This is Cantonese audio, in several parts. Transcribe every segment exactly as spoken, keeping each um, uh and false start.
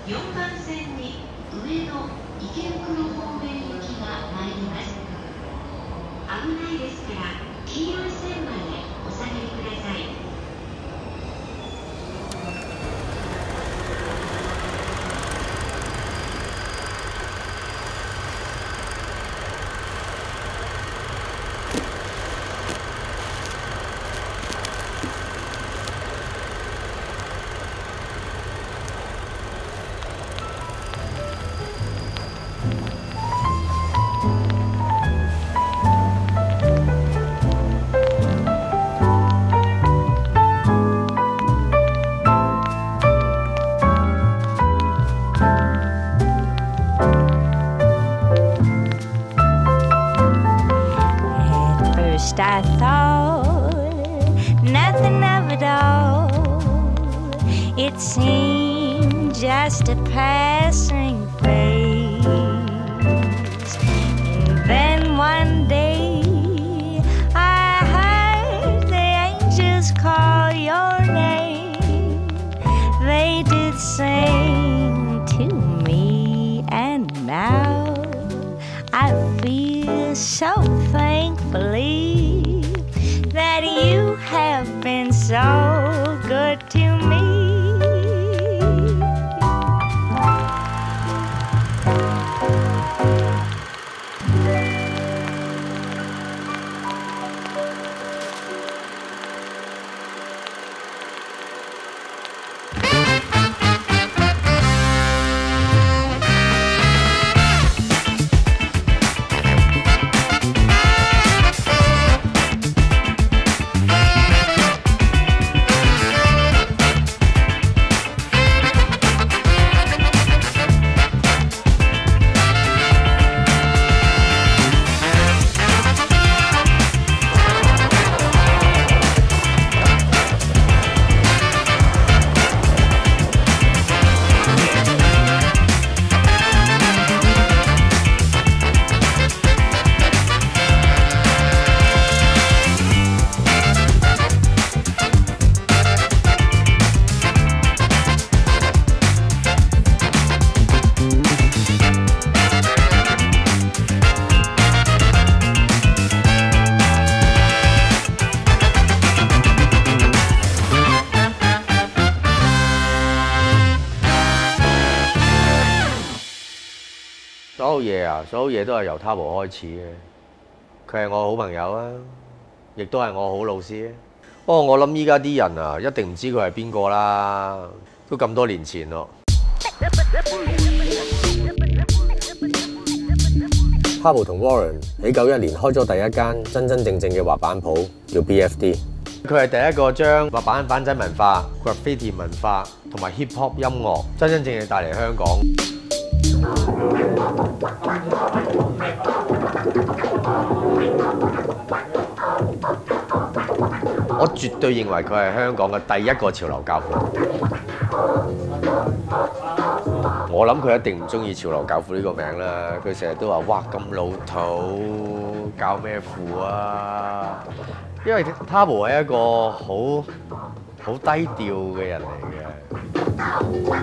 よんばん線に上野池袋方面行きが参ります。危ないですから黄色い線までお下がりください。 I thought nothing of it all. It seemed just a passing phase. And then one day I heard the angels call your name. They did sing to me, and now I feel so thankfully that you have been so good to me. 所有嘢啊，所有嘢都係由 Tabo 開始嘅。佢係我好朋友啊，亦都係我好老師啊。不過我諗依家啲人啊，一定唔知佢係邊個啦，都咁多年前咯。Tabo 同 Warren 喺九一年開咗第一間真真正正嘅滑板鋪，叫 B F D。佢係第一個將滑板板仔文化、graffiti 文化同埋 hip hop 音樂真真正正帶嚟香港。我絕對認為佢係香港嘅第一個潮流教父。我諗佢一定唔中意潮流教父呢個名啦。佢成日都話：哇，咁老土，教咩父啊？因為 Tabo 係一個好好低調嘅人嚟嘅。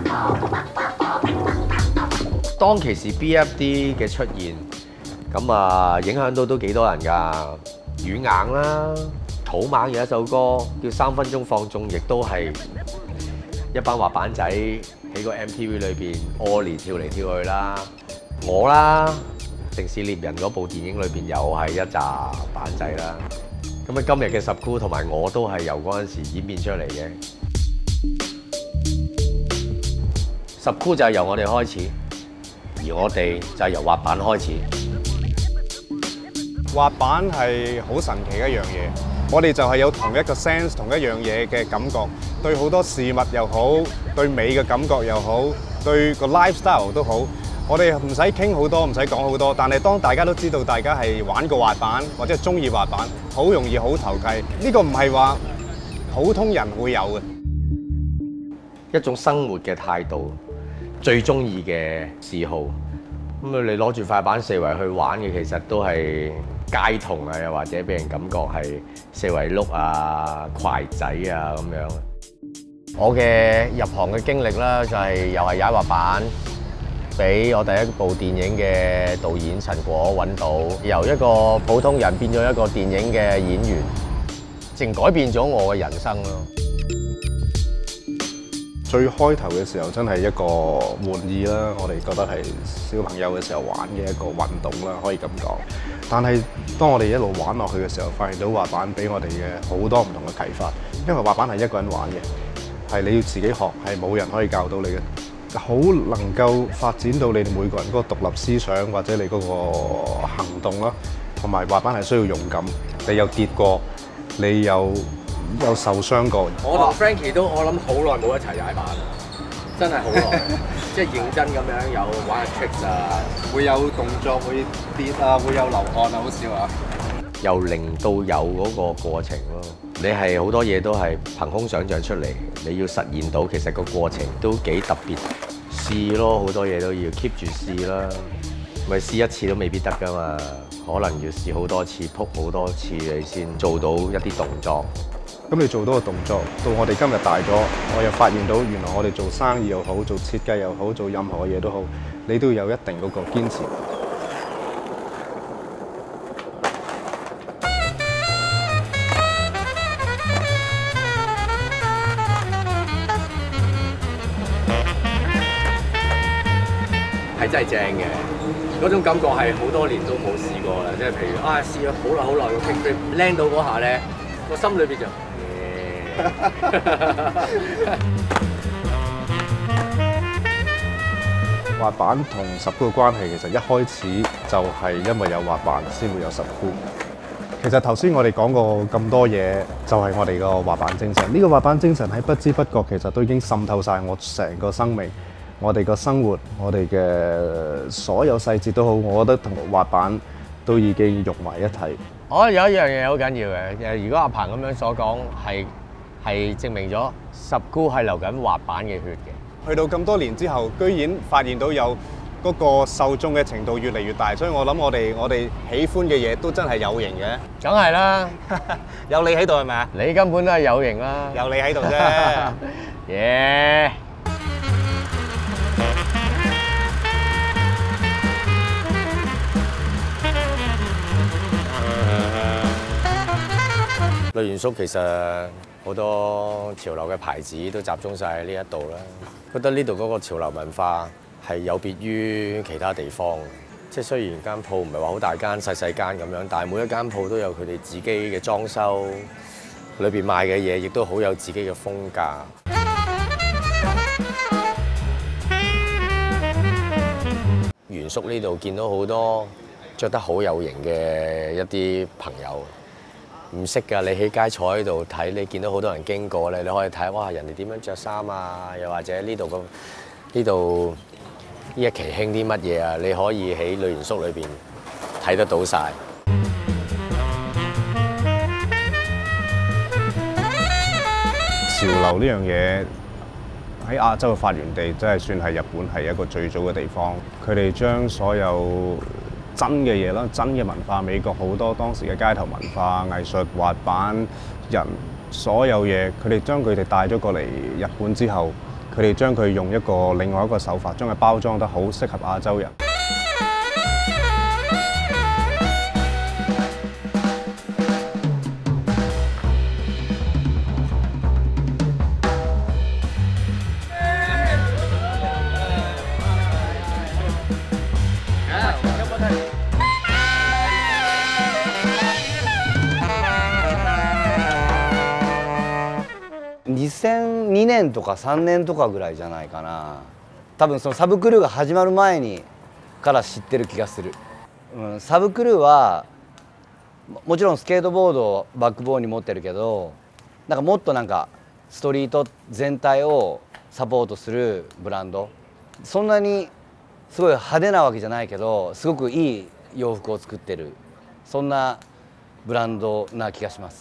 當其時 B F D 嘅出現，咁啊影響到都幾多人㗎。軟硬啦，土猛有一首歌叫《三分鐘放縱》，亦都係一班滑板仔喺個 M T V 裏邊屙嚟跳嚟跳去啦。我啦，《城市獵人》嗰部電影裏邊又係一紮板仔啦。咁啊，今日嘅十箍同埋我都係由嗰陣時演變出嚟嘅。十箍就係由我哋開始。而我哋就係由滑板開始。 滑板係好神奇嘅一樣嘢，我哋就係有同一個 sense 同一樣嘢嘅感覺，對好多事物又好，對美嘅感覺又好，對個 lifestyle 都好。我哋唔使傾好多，唔使講好多，但係當大家都知道大家係玩過滑板或者係中意滑板，好容易好投契。呢個唔係話普通人會有嘅一種生活嘅態度。最中意嘅嗜好，咁啊你攞住塊板四圍去玩嘅，其實都係街童啊，又或者俾人感覺係四圍碌啊、筷仔啊咁樣。 我嘅入行嘅經歷啦，就係又係踩滑板，俾我第一部電影嘅導演陳果揾到，由一個普通人變咗一個電影嘅演員，淨改變咗我嘅人生咯。 最開頭嘅時候真係一個玩意啦，我哋覺得係小朋友嘅時候玩嘅一個運動啦，可以咁講。但係當我哋一路玩落去嘅時候，發現到滑板俾我哋嘅好多唔同嘅啟發。因為滑板係一個人玩嘅，係你要自己學，係冇人可以教到你嘅。好能夠發展到你哋每個人嗰個獨立思想或者你嗰個行動啦。同埋滑板係需要勇敢，你有跌過，你有有受傷過。 我同 Frankie 都我諗好耐冇一齊踩板，真係好耐，即係認真咁樣有玩下 tricks 啊， 會有動作，會跌啊，會有流汗啊，好笑啊！ 由零到有嗰個過程咯，你係好多嘢都係憑空想像出嚟，你要實現到，其實個過程都幾特別。試咯，好多嘢都要 keep 住試啦，咪試一次都未必得㗎嘛，可能要試好多次，撲好多次你先做到一啲動作。 咁你做到個動作，到我哋今日大咗，我又發現到原來我哋做生意又好，做設計又好，做任何嘢都好，你都有一定嗰個堅持。 係真係正嘅，嗰種感覺係好多年都冇試過啦。即係譬如啊，試咗好耐好耐個 kickflip land 到嗰下咧，個心裏邊就〜 滑板同十箍嘅關係，其實一開始就係因為有滑板先會有十箍。其實頭先我哋講過咁多嘢，就係我哋個滑板精神。呢個滑板精神喺不知不覺其實都已經滲透晒我成個生命，我哋個生活，我哋嘅所有細節都好，我覺得同滑板都已經融埋一體。 我有一樣嘢好緊要嘅，誒，如果阿鵬咁樣所講，係係證明咗十箍係流緊滑板嘅血嘅。 去到咁多年之後，居然發現到有嗰個受眾嘅程度越嚟越大，所以我諗我哋我哋喜歡嘅嘢都真係有型嘅。 梗係啦， 有你喺度係咪啊？ 你根本都係有型啦。 有你喺度啫。 耶！雷元叔其實好多潮流嘅牌子都集中晒喺呢一度啦，覺得呢度嗰個潮流文化係有別於其他地方。即係雖然間鋪唔係話好大間，細細間咁樣，但係每一間鋪都有佢哋自己嘅裝修，裏邊賣嘅嘢亦都好有自己嘅風格。元叔呢度見到好多着得好有型嘅一啲朋友。唔識㗎，你喺街坐喺度睇，你見到好多人經過咧，你可以睇哇，人哋點樣着衫啊，又或者呢度個呢度呢一期興啲乜嘢啊，你可以喺雷元叔裏邊睇得到晒。 潮流呢樣嘢喺亞洲嘅發源地，真係算係日本係一個最早嘅地方。佢哋將所有真嘅嘢啦，真嘅文化，美國好多當時嘅街頭文化、藝術、滑板人，所有嘢，佢哋將佢哋帶咗過嚟日本之後，佢哋將佢用一個另外一個手法，將佢包裝得好適合亞洲人。 にせんにねんとかさんねんとかぐらいじゃないかな。多分そのサブクルーが始まる前にから知ってる気がする、うん、サブクルーはもちろんスケートボードをバックボーンに持ってるけど、なんかもっとなんかストリート全体をサポートするブランド、そんなにすごい派手なわけじゃないけどすごくいい洋服を作ってる、そんなブランドな気がします。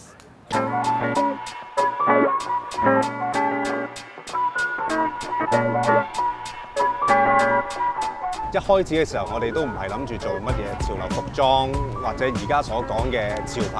一開始嘅時候，我哋都唔係諗住做乜嘢潮流服裝，或者而家所講嘅潮牌。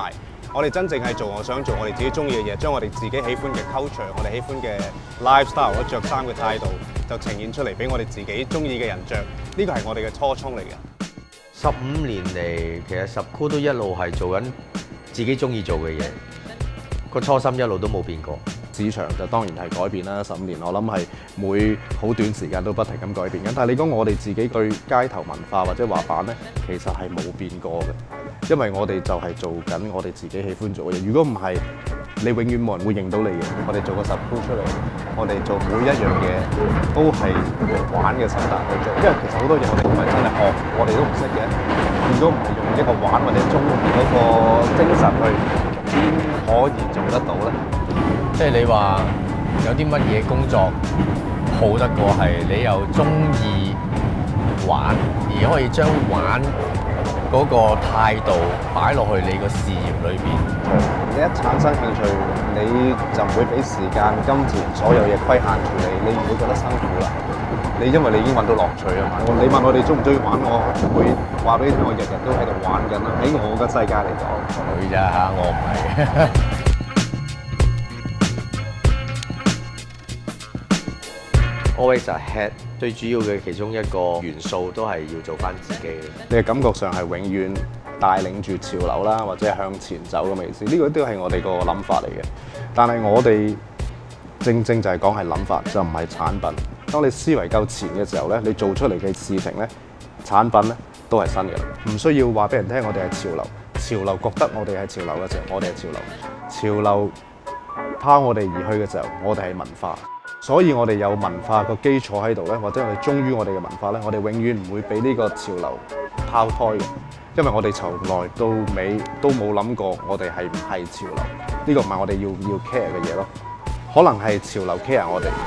我哋真正係做我想做我哋自己中意嘅嘢，將我哋自己喜歡嘅 culture， 我哋喜歡嘅 lifestyle， 我着衫嘅態度就呈現出嚟俾我哋自己中意嘅人着。呢個係我哋嘅初衷嚟嘅。 十五年嚟，其實十箍都一路係做緊自己中意做嘅嘢，個初心一路都冇變過。 市場就當然係改變啦，十五年我諗係每好短時間都不停咁改變緊。但係你講我哋自己對街頭文化或者滑板咧，其實係冇變過嘅，因為我哋就係做緊我哋自己喜歡做嘅嘢。如果唔係，你永遠冇人會認到你嘅。我哋做個十箍出嚟，我哋做每一樣嘢都係玩嘅心態去做，因為其實好多嘢我哋唔係真係學，我哋都唔識嘅。如果唔係用一個玩或者中意嗰個精神去，邊可以做得到咧？ 即係你話有啲乜嘢工作好得過係你又中意玩，而可以將玩嗰個態度擺落去你個事業裏邊。 你一產生興趣，你就唔會俾時間、金錢所有嘢規限住你，你唔會覺得辛苦啦。你因為你已經揾到樂趣啊嘛。你問我哋中唔中意玩，我會話俾你聽，我日日都喺度玩緊啦。喺我嘅世界嚟講， 佢咋嚇，我唔係。Always ahead 最主要嘅其中一個元素都係要做翻自己。 你嘅感覺上係永遠帶領住潮流啦，或者係向前走咁嘅意思。呢個都係我哋個諗法嚟嘅。但係我哋正正就係講係諗法，就唔係產品。當你思維夠前嘅時候咧，你做出嚟嘅事情咧，產品咧都係新嘅，唔需要話俾人聽我哋係潮流。潮流覺得我哋係潮流嘅時候，我哋係潮流。潮流拋我哋而去嘅時候，我哋係文化。所以我哋有文化個基礎喺度咧，或者我哋忠於我哋嘅文化咧，我哋永遠唔會俾呢個潮流拋胎嘅，因為我哋從來到尾都冇諗過我哋係唔係潮流，呢個唔係我哋要要 care 嘅嘢咯，可能係潮流 care 我哋。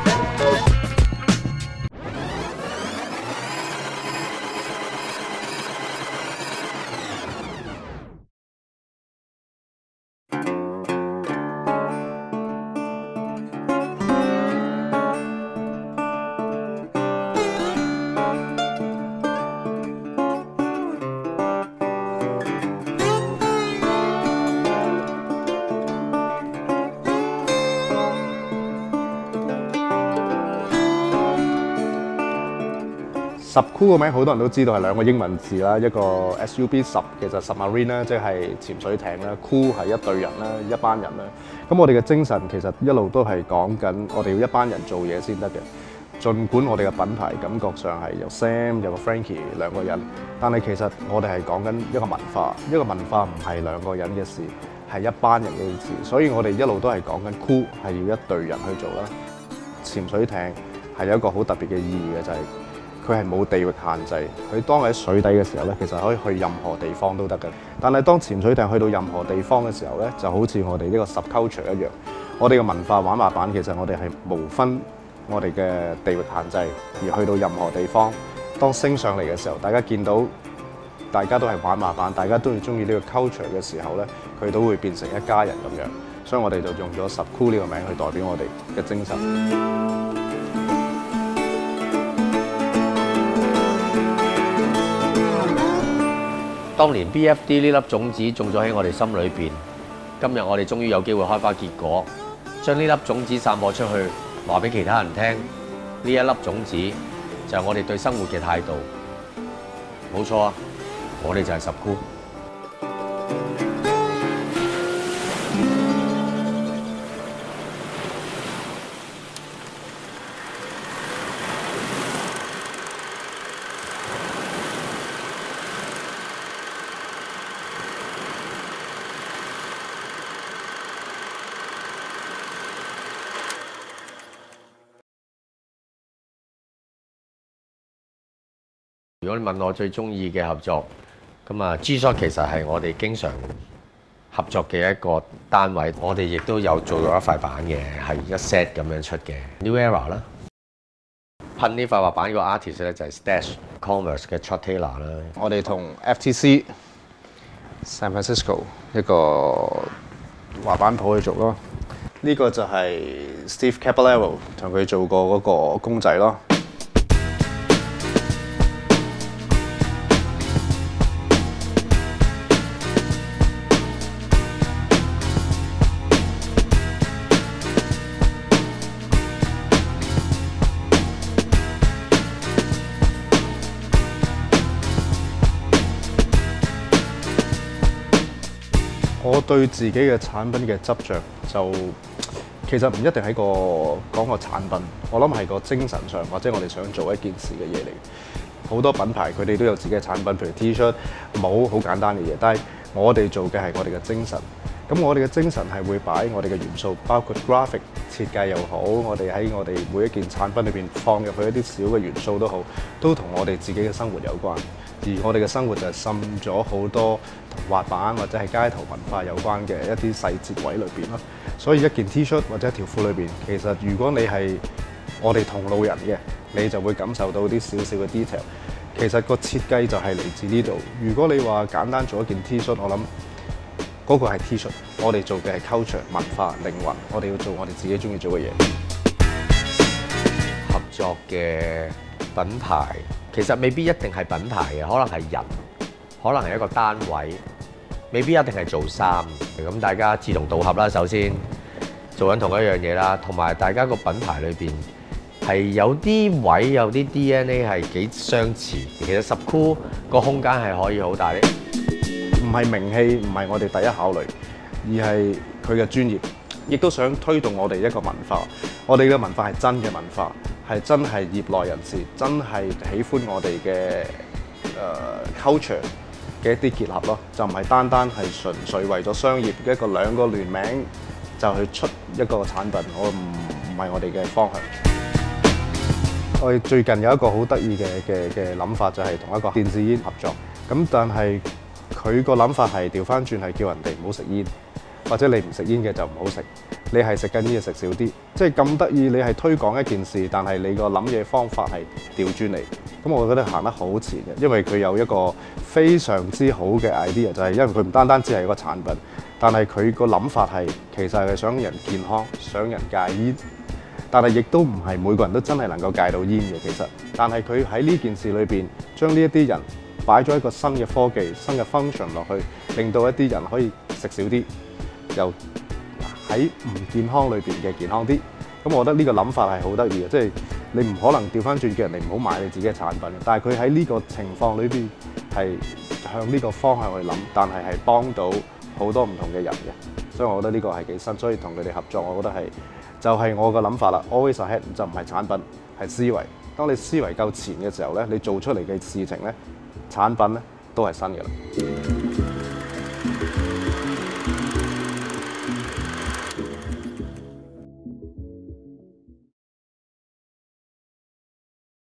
十箍個名好多人都知道係兩個英文字啦，一個 S U B 十其實 submarine 啦，即係潛水艇啦，箍係一隊人啦，一班人啦。咁我哋嘅精神其實一路都係講緊，我哋要一班人做嘢先得嘅。儘管我哋嘅品牌感覺上係有 Sam 有個 Frankie 兩個人，但係其實我哋係講緊一個文化，一個文化唔係兩個人嘅事，係一班人嘅事。所以我哋一路都係講緊箍係要一隊人去做啦。潛水艇係有一個好特別嘅意義嘅，就係、是。佢係冇地域限制，佢當喺水底嘅時候咧，其實可以去任何地方都得嘅。但係當潛水艇去到任何地方嘅時候咧，就好似我哋呢個 subculture 一樣，我哋嘅文化玩滑板其實我哋係無分我哋嘅地域限制，而去到任何地方，當升上嚟嘅時候，大家見到大家都係玩滑板，大家都要中意呢個 culture 嘅時候咧，佢都會變成一家人咁樣。所以我哋就用咗十箍呢個名去代表我哋嘅精神。 當年 B F D 呢粒種子種咗喺我哋心裏邊，今日我哋終於有機會開花結果，將呢粒種子散播出去，話俾其他人聽。呢一粒種子就係我哋對生活嘅態度。冇錯啊，我哋就係十箍。如果你問我最中意嘅合作，咁啊 G-Shock 其實係我哋經常合作嘅一個單位，我哋亦都有做咗一塊板嘅，係一 set 咁樣出嘅 New Era 啦。噴呢塊滑板個 artist 咧就係 Stash Converse 嘅 Chuck Taylor 啦。 我哋同 F T C San Francisco 一個滑板鋪去做咯。呢、這個就係 Steve Caballero 同佢做過嗰個公仔咯。 對自己嘅產品嘅執着就其實唔一定係個講個產品，我諗係個精神上或者我哋想做一件事嘅嘢嚟。好多品牌佢哋都有自己嘅產品，譬如 T-shirt、帽，好簡單嘅嘢。但係我哋做嘅係我哋嘅精神。咁我哋嘅精神係會擺我哋嘅元素，包括 graphic 設計又好，我哋喺我哋每一件產品裏邊放入去一啲小嘅元素都好，都同我哋自己嘅生活有關。而我哋嘅生活就係滲咗好多同滑板或者係街頭文化有關嘅一啲細節位裏邊咯。所以一件 T-shirt 或者一條褲裏邊，其實如果你係我哋同路人嘅，你就會感受到啲少少嘅 detail。其實個設計就係嚟自呢度。如果你話簡單做一件 T-shirt，我諗嗰個係 T-shirt， 我哋做嘅係 culture 文化靈魂，我哋要做我哋自己中意做嘅嘢。 合作嘅品牌其實未必一定係品牌嘅，可能係人，可能係一個單位，未必一定係做衫。咁大家志同道合啦，首先做緊同一樣嘢啦，同埋大家個品牌裏邊係有啲位有啲 D N A 係幾相似。其實十箍個空間係可以好大啲。 唔係名氣，唔係我哋第一考慮，而係佢嘅專業，亦都想推動我哋一個文化。我哋嘅文化係真嘅文化，係真係業內人士，真係喜歡我哋嘅誒 culture 嘅一啲結合咯，就唔係單單係純粹為咗商業嘅一個兩個聯名就去出一個產品，我唔唔係我哋嘅方向。我哋最近有一個好得意嘅嘅嘅諗法，就係同一個電子煙合作，咁但係佢個諗法係調翻轉，係叫人哋唔好食煙，或者你唔食煙嘅就唔好食，你係食緊煙嘅食少啲，即係咁得意。你係推廣一件事，但係你個諗嘢方法係調轉嚟，咁我覺得行得好前嘅，因為佢有一個非常之好嘅 idea， 就係因為佢唔單單只係一個產品，但係佢個諗法係其實係想人健康，想人戒煙，但係亦都唔係每個人都真係能夠戒到煙嘅。其實，但係佢喺呢件事裏邊將呢一啲人擺咗一個新嘅科技、新嘅 function 落去，令到一啲人可以食少啲，又喺唔健康裏邊嘅健康啲。咁我覺得呢個諗法係好得意嘅，即係你唔可能調翻轉叫人哋唔好買你自己嘅產品，但係佢喺呢個情況裏邊係向呢個方向去諗，但係係幫到好多唔同嘅人嘅。所以我覺得呢個係幾新，所以同佢哋合作，我覺得係就係、是、我嘅諗法啦。Always ahead 就唔係產品，係思維。當你思維夠前嘅時候咧，你做出嚟嘅事情咧，產品咧都係新嘅啦。